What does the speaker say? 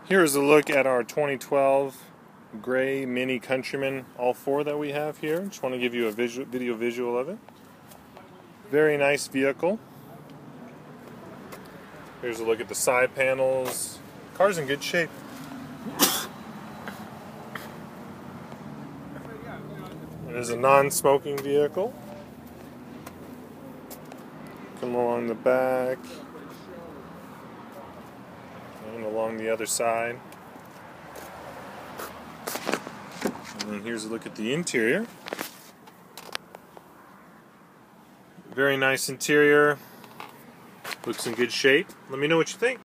Here is a look at our 2012 gray Mini Countryman, all four that we have here. Just want to give you a video visual of it. Very nice vehicle. Here's a look at the side panels. Car's in good shape. It is a non-smoking vehicle. Come along the back and along the other side. And then here's a look at the interior. Very nice interior. Looks in good shape. Let me know what you think.